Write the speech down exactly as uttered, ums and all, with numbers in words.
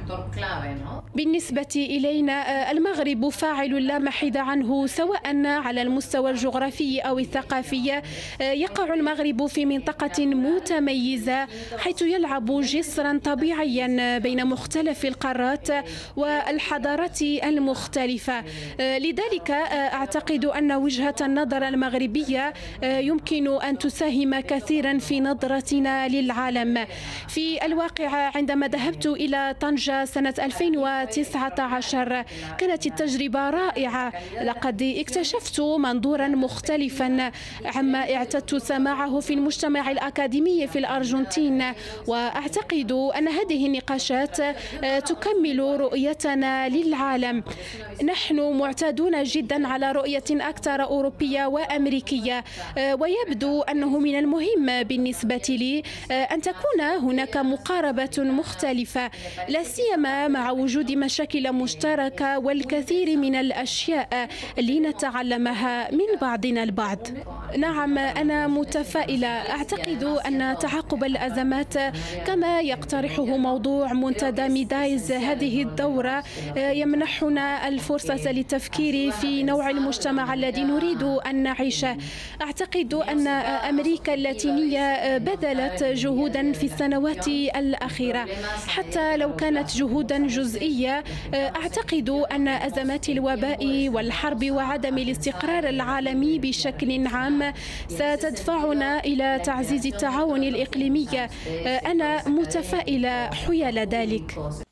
بالنسبة إلينا المغرب فاعل لا محيد عنه، سواء على المستوى الجغرافي أو الثقافي. يقع المغرب في منطقة متميزة حيث يلعب جسرا طبيعيا بين مختلف القارات والحضارات المختلفة. لذلك أعتقد أن وجهة النظر المغربية يمكن أن تساهم كثيرا في نظرتنا للعالم. في الواقع عندما ذهبت إلى طنجة سنة ألفين وتسعة عشر كانت التجربة رائعة. لقد اكتشفت منظورا مختلفا عما اعتدت سماعه في المجتمع الأكاديمي في الأرجنتين، وأعتقد أن هذه النقاشات تكمل رؤيتنا للعالم. نحن معتادون جدا على رؤية أكثر أوروبية وأمريكية، ويبدو أنه من المهم بالنسبة لي أن تكون هناك مقاربة مختلفة، لا سيما مع وجود مشاكل مشتركة والكثير من الأشياء لنتعلمها من بعضنا البعض. نعم، أنا متفائلة. أعتقد أن تعاقب الأزمات كما يقترحه موضوع منتدى ميدايز هذه الدورة يمنحنا الفرصة للتفكير في نوع المجتمع الذي نريد أن نعيشه. أعتقد أن أمريكا اللاتينية بذلت جهودا في السنوات الأخيرة، حتى لو كانت جهودا جزئية. أعتقد أن أزمات الوباء والحرب وعدم الاستقرار العالمي بشكل عام ستدفعنا إلى تعزيز التعاون الإقليمي. أنا متفائلة حيال ذلك.